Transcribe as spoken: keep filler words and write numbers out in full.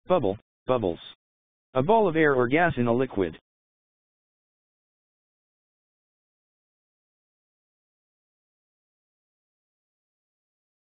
Bubble, bubbles. A ball of air or gas in a liquid.